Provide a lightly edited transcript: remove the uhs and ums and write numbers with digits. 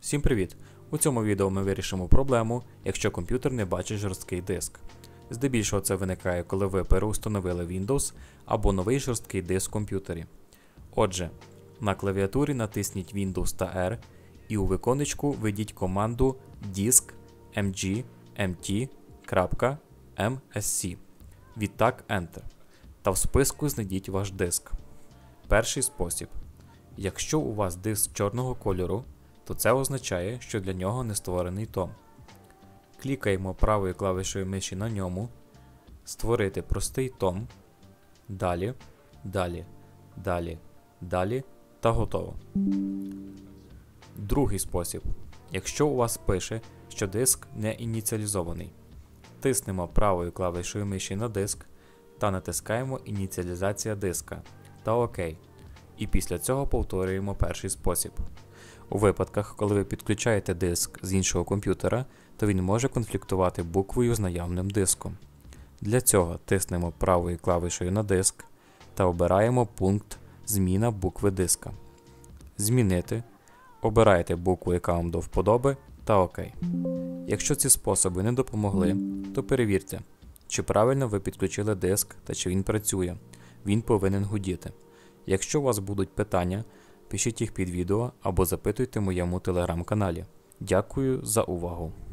Всім привіт! У цьому відео ми вирішимо проблему, якщо комп'ютер не бачить жорсткий диск. Здебільшого це виникає, коли ви переустановили Windows або новий жорсткий диск в комп'ютері. Отже, на клавіатурі натисніть Windows та R і у виконечку введіть команду disk mg.mt.msc. Відтак Enter. Та в списку знайдіть ваш диск. Перший спосіб. Якщо у вас диск чорного кольору, то це означає, що для нього не створений том. Клікаємо правою клавішою миші на ньому, створити простий том, далі, далі, далі, далі та готово. Другий спосіб. Якщо у вас пише, що диск не ініціалізований, тиснемо правою клавішою миші на диск та натискаємо ініціалізація диска та ОК. І після цього повторюємо перший спосіб. У випадках, коли ви підключаєте диск з іншого комп'ютера, то він може конфліктувати буквою з наявним диском. Для цього тиснемо правою клавішею на диск та обираємо пункт «Зміна букви диска». Змінити. Обираєте букву, яка вам до вподоби, та ОК. Якщо ці способи не допомогли, то перевірте, чи правильно ви підключили диск та чи він працює. Він повинен гудіти. Якщо у вас будуть питання, пишіть їх під відео або запитуйте в моєму телеграм-каналі. Дякую за увагу!